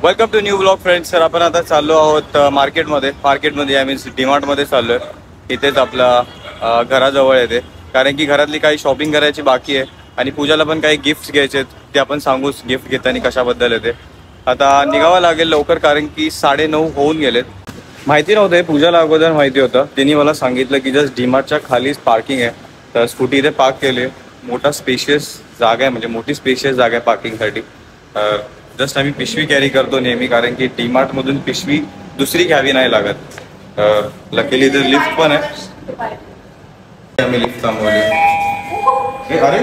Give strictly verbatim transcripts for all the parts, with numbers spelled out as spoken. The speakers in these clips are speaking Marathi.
Welcome to new blog friends. तर आपण आता चाललो आहोत मार्केटमध्ये. मार्केटमध्ये आय मीन्स डीमार्टमध्ये चाललो आहे. इथेच आपला घराजवळ येते, कारण की घरातली काही शॉपिंग करायची बाकी आहे आणि पूजाला पण काही गिफ्ट्स घ्यायचे आहेत. ते आपण सांगूच गिफ्ट घेताना कशाबद्दल येते. आता निघावं लागेल लवकर, कारण की साडे नऊ होऊन गेलेत. माहिती नव्हतं, पूजाला अगोदर माहिती होतं. तिने मला सांगितलं की जस्ट डीमार्टच्या खालीच पार्किंग आहे, तर स्कूटी इथे पार्क केली. मोठा स्पेशियस जागा आहे, म्हणजे मोठी स्पेशियस जागा आहे पार्किंगसाठी. जस्ट आम्ही पिशवी कॅरी करतो नेहमी, कारण की डीमार्टमधून पिशवी दुसरी घ्यावी नाही लागत. लकीली इथे लिफ्ट पण आहे. आम्ही लिफ्ट थांबवली. अरे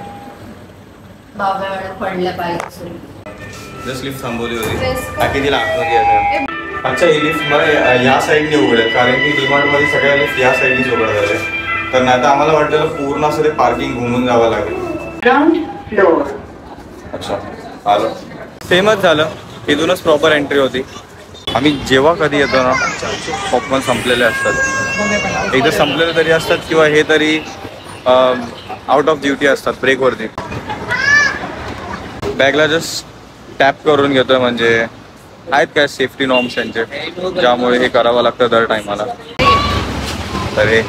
जस्ट लिफ्ट थांबवली होती, कितीला आतमध्ये. अच्छा, ही लिफ्ट मला या साईडने उघडेल, कारण की डीमार्टमध्ये सगळ्या लिफ्ट या साईडनीच उघड झाले. तर नाही तर आम्हाला वाटलेलं पूर्ण असं ते पार्किंग घुमून जावं लागेल. Ground floor. अच्छा, आलं. फेमस झालं. इथूनच प्रॉपर एंट्री होती. आम्ही जेव्हा कधी येतो ना, पॉपकॉर्न संपलेले असतात. एकदा संपलेले तरी असतात, किंवा हे तरी आउट ऑफ ड्युटी असतात, ब्रेकवरती. बॅगला जस्ट टॅप करून घेतोय, म्हणजे आहेत काय सेफ्टी नॉर्म्स त्यांचे, ज्यामुळे हे करावं लागतं दर टायमाला. तर हे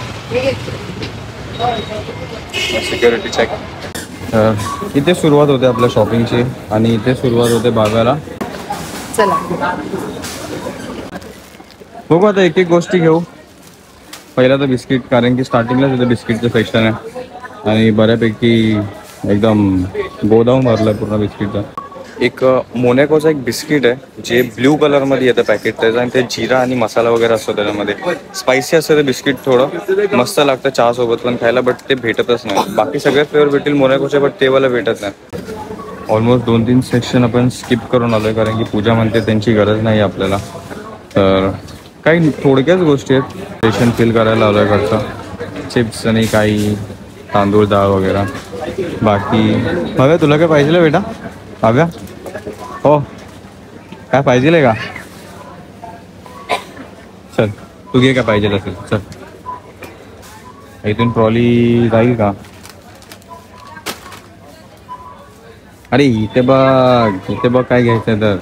सिक्युरिटी चेक. इथे सुरुवात होते आपल्या शॉपिंगची, आणि इथे सुरुवात होते भागाला. चला बघू आता एक एक गोष्टी घेऊ. पहिला तर बिस्किट, कारण की स्टार्टिंगलाच इथे बिस्किटचं सेक्शन आहे आणि बऱ्यापैकी एकदम गोदाम भरलं आहे पूर्ण बिस्किटचा. एक मोनॅकोचं एक बिस्किट आहे जे ब्ल्यू कलरमध्ये येतं पॅकेट त्याचं, आणि ते जिरा आणि मसाला वगैरे असतो त्याच्यामध्ये. स्पायसी असतं ते बिस्किट, थोडं मस्त लागतं चहासोबत पण खायला, बट ते भेटतच नाही. बाकी सगळे फ्लेवर भेटेल मोनॅकोचे, बट ते वाला भेटत नाही. ऑलमोस्ट दोन तीन सेक्शन आपण स्किप करून आलो आहे, कारण की पूजा म्हणते त्यांची गरज नाही आपल्याला. तर काही थोडक्याच गोष्टी आहेत. स्टेशन फील करायला आलो आहे घरचं. चिप्स आणि काही तांदूळ डाळ वगैरे. बाकी बघा, तुला काय पाहिजे बेटा? हव्या हो, काय पाहिजे का? चल तू घे, काय पाहिजे असेल. चल, इथून ट्रॉली जाईल का? अरे इथे बघ, इथे बघ काय घ्यायचं तर.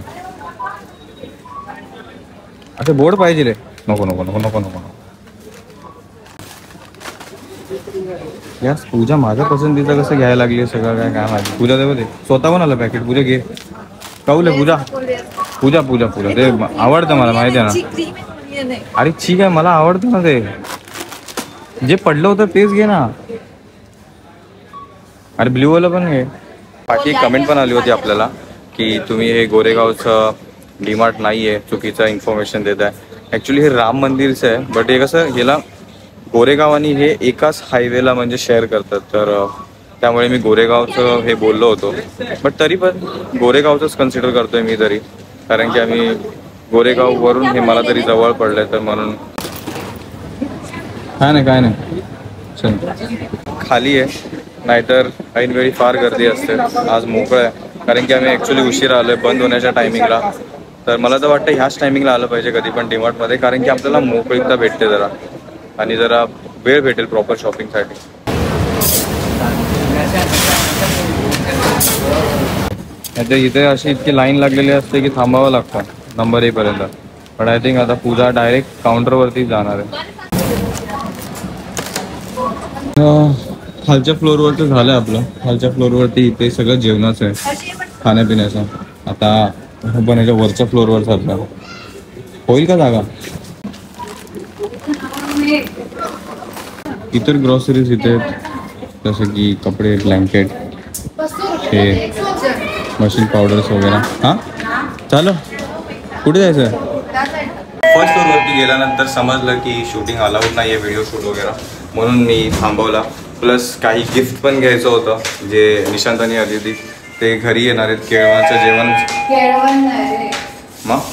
अच्छा, बोर्ड पाहिजे रे. नको नको नको नको नको यास पूजा माझ्या पसंतीचं कसं घ्यायला लागली सगळं, काय काय माहिती. पूजा दे दे, स्वतः पण आलं पॅकेट. पूजा घे, काऊले पूजा पूजा पूजा पूजा ते आवडतं मला, माहिती आहे ना. अरे ठीक आहे, मला आवडतं ना ते. जे पडलं होतं तेच घे ना. अरे ब्ल्यू वाला पण घे. बाकी कमेंट पण आली होती आपल्याला की तुम्ही हे गोरेगावचं डीमार्ट नाही आहे, चुकीचं इन्फॉर्मेशन देत आहे. ॲक्च्युली हे राम मंदिरचं आहे, बट हे कसं गेला गोरेगाव आणि हे एकाच हायवेला म्हणजे शेअर करतात. तर त्यामुळे मी गोरेगावचं हे बोललो होतो, बट तरी पण गोरेगावचंच कन्सिडर करतोय मी तरी, कारण की आम्ही गोरेगाववरून हे मला तरी जवळ पडलंय, तर म्हणून. काय नाही काय नाही, चल खाली आहे, नाहीतर ऐनवेळी फार गर्दी असते. आज मोकळं आहे, कारण की आम्ही ॲक्च्युली उशिरा आलो आहे बंद होण्याच्या टायमिंगला. तर मला तर वाटतं ह्याच टायमिंगला आलं पाहिजे कधी पण डीमार्टमध्ये, कारण की आपल्याला मोकळीकता भेटते जरा, आणि जरा वेळ भेटेल प्रॉपर शॉपिंगसाठी. आता इथे अशी इतकी लाईन लागलेली असते की थांबावं लागतं नंबर येईपर्यंत. पण आय थिंक आता पूजा डायरेक्ट काउंटरवरती जाणार आहे. खालच्या फ्लोअरवरती झालं आहे आपलं. खालच्या फ्लोअरवरती इथे सगळं जेवणाचं आहे, खाण्यापिण्याचं. आता पण याच्या वरच्या फ्लोअरवर चाललं. होईल का जागा? इतर ग्रॉसरीज इथे जसं की कपडे, ब्लँकेट, हे मशीन पावडर्स वगैरे. हां चालू. कुठे जायचं? फर्स्ट फ्लोअरवरती गेल्यानंतर समजलं की शूटिंग अलाउड नाही आहे, व्हिडिओ शूट वगैरे, म्हणून मी थांबवला. प्लस काही गिफ्ट पण घ्यायचं होतं, जे निशांत आणि अदिती ते घरी येणार आहेत. केळवणचं जेवण मग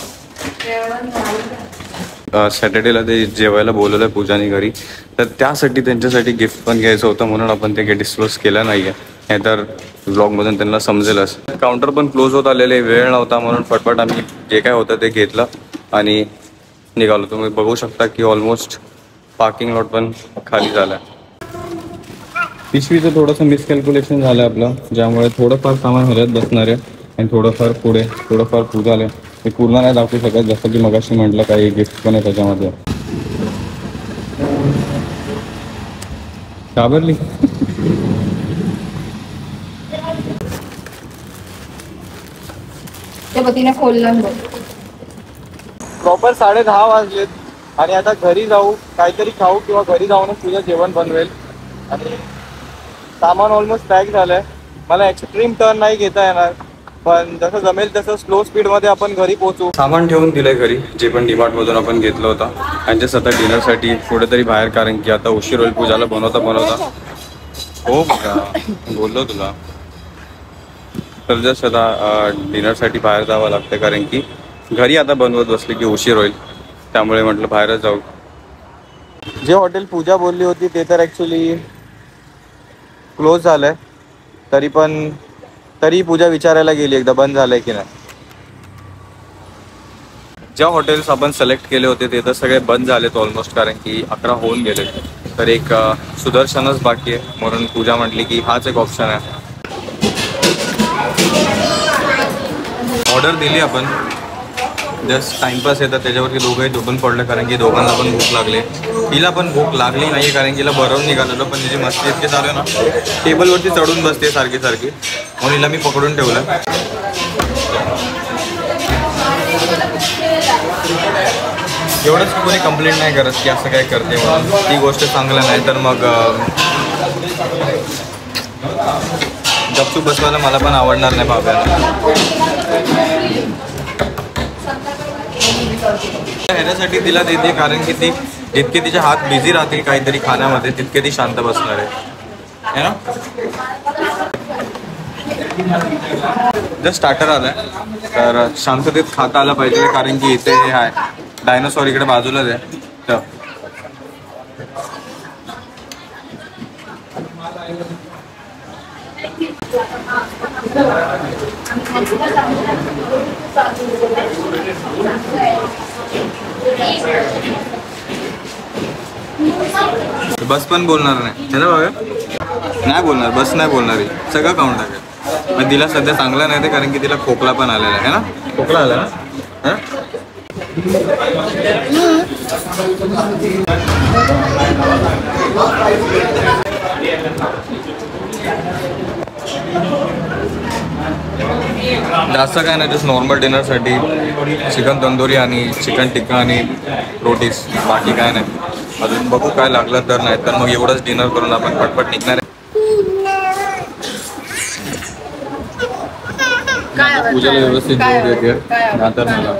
सॅटर्डेला ते जेवायला बोलवलं आहे पूजाने घरी, तर त्यासाठी त्यांच्यासाठी गिफ्ट पण घ्यायचं होतं, म्हणून आपण ते डिस्क्लोज केलं नाही आहे. नाहीतर ब्लॉगमधून त्यांना समजेलच. काउंटर पण क्लोज होत आलेले, वेळ नव्हता, म्हणून फटफट आम्ही जे काय होतं ते घेतलं आणि निघालो. तुम्ही बघू शकता की ऑलमोस्ट पार्किंग लॉट पण खाली झालं आहे. पिशवीचं थोडंसं मिसकॅल्क्युलेशन झालं आपलं, ज्यामुळे थोडंफार सामान हरत बसणार आहे आणि थोडंफार पुढे थोडंफार पूजा आले. ते पूर्ण नाही दाखवू शकत, जसं की मगाशी म्हटलं काही गिफ्ट पण आहे त्याच्यामध्ये. घाबरली? प्रॉपर साडे दहा वाजलेत आणि आता घरी जाऊ, काहीतरी खाऊ किंवा घरी जाऊनच तुझं जेवण बनवेल. आणि सामान ऑलमोस्ट पॅक झालंय. मला एक्स्ट्रीम टर्न नाही घेता येणार, पण जसं जमेल तसं स्लो स्पीडमध्ये आपण घरी पोहोचू. सामान ठेवून दिलंय घरी, जे पण डीमार्टमधून आपण घेतलं होतं. आणि जसं आता डिनरसाठी कुठेतरी बाहेर, कारण की आता उशीर होईल पूजाला बनवता बनवता. हो का, बोललो तुला. तर जस्ट आता डिनरसाठी बाहेर जावं लागतं, कारण की घरी आता बनवत बसले की उशीर होईल. त्यामुळे म्हटलं बाहेरच जाऊ. जे हॉटेल पूजा बोलली होती ते तर ॲक्च्युली क्लोज झालं आहे. तरी पण तरी पूजा विचारायला गेली एकदा बंद झालं आहे की नाही. ज्या हॉटेल्स आपण सिलेक्ट केले होते ते तर सगळे बंद झालेत ऑलमोस्ट, कारण की अकरा होऊन गेले. तर एक सुदर्शनच बाकी आहे, म्हणून पूजा म्हटली की हाच एक ऑप्शन आहे. ऑर्डर दिली आपण, जस्ट टाइमपास येतात त्याच्यावरती दोघंही झोपून पडलं, कारण की दोघांना पण भूक लागली. तिला पण भूक लागली नाही आहे, कारण की तिला भरवून निघालेलो, पण तिची मस्ती इतकी चालू आहे ना, टेबलवरती चढून बसते सारखी सारखी, म्हणून हिला मी पकडून ठेवलं. एवढंच की कोणी कंप्लेंट नाही करत की असं काय करते म्हणून, ती गोष्ट चांगलं नाही. तर मग गपचूप बसवायला मला पण आवडणार नाही बाब्याला. ह्याच्यासाठी तिला देते, कारण की ती जितके तिचे हात बिझी राहतील काहीतरी खाण्यामध्ये, तितके ती शांत बसणार आहे ना. जस्ट स्टार्टर आलाय, तर शांततेत खाता आलं पाहिजे, कारण की इथे हे आहे डायनोसॉर इकडे बाजूलाच आहे. तर बस पण बोलणार नाही है ना बाबा, नाही बोलणार, बस नाही बोलणार, सगळं काउंट टाकेल. पण तिला सध्या चांगलं नाही ते, कारण की तिला खोकला पण आलेला आहे ना. खोकला आला ना. जास्त काय नाही, जस्ट नॉर्मल डिनरसाठी चिकन तंदुरी आणि चिकन टिक्का आणि रोटीज, बाकी काय नाही. अजून बघू काय लागलं तर, नाही तर मग एवढंच डिनर करून आपण पटपट निघणार आहे. पूजाला व्यवस्थित जेवू देते, नंतर मला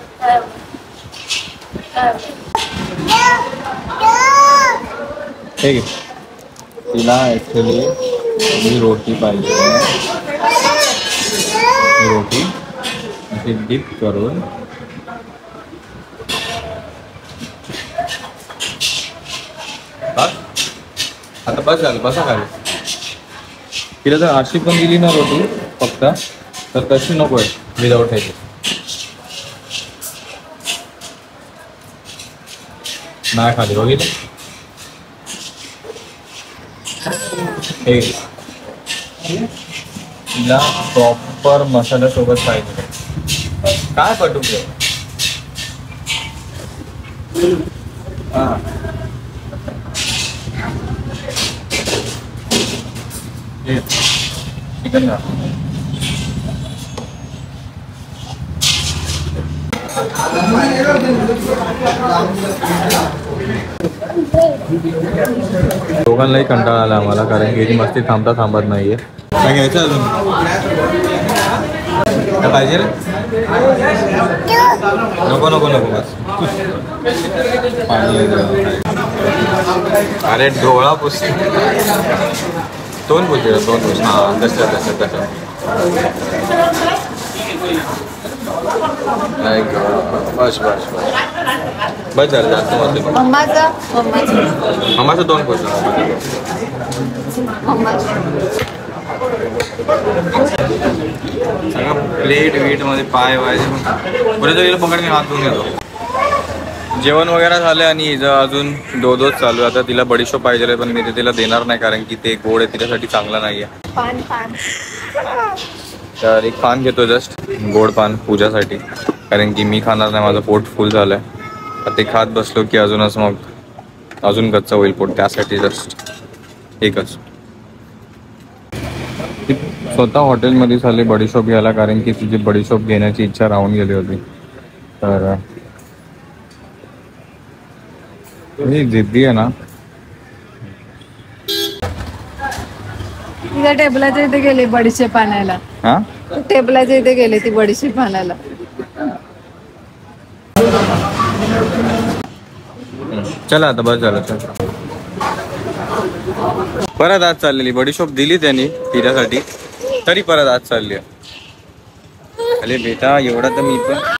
ठीक आहे. तिला ॲक्च्युली ही रोटी पाहिजे, रोटी अशी डिप करून बस. आता बस झालं, बसा खाली. तिला जर अशी पण दिली ना रोटी फक्त, तर तशी नको आहे विदाऊट ह्याची. नाही खाली बघितलं हे, तिला प्रॉपर मसाल्यासोबत पाहिजे. काय पटू घे. हां चिकन का दोघांनाही कंटाळा आला आम्हाला, कारण की मस्ती थांबता थांबत नाहीये. काय घ्यायचं अजून, काय पाहिजे रे? नको नको नको बस. अरे डोळा पुस, तोंड पुसते, तोंड पुस. हां तसं तसं तसं. बस बस बस बस झालं, जास्त मस्त. मम्माचं तोंड पुस. सगळं प्लेट वीट मध्ये पाय वायचे पुढे गेलं पकड, मी हात धुवून घेतो. जेवण वगैरे झालं आणि हिचं अजून दोधोच चालू आहे. आता तिला बडीशोप पाहिजे, पण मी ते तिला देणार नाही, कारण की ते गोड आहे, तिच्यासाठी चांगलं नाही आहे. तर एक पान घेतो, जस्ट गोड पान पूजासाठी. कारण की मी खाणार नाही, माझं पोट फुल झालं आहे. तर ते खात बसलो की अजूनच मग अजून गच्च होईल पोट, त्यासाठी जस्ट एकच. ती स्वतः हॉटेलमध्ये झाली बडीशॉप घ्यायला, कारण की तिची बडीशॉप घेण्याची इच्छा राहून गेली होती. तर ही जिद्दी आहे ना. तिच्या टेबलाच्या इथे गेली बडीशेप आणायला. हा टेबलाच्या इथे गेली ती बडीशेप आणायला. चला आता बस झालं. चल परत आज चाललेली बडीशॉप दिली त्यांनी तिच्यासाठी, तरी परत आज चालली आहे. अरे बेटा एवढा तर मी पण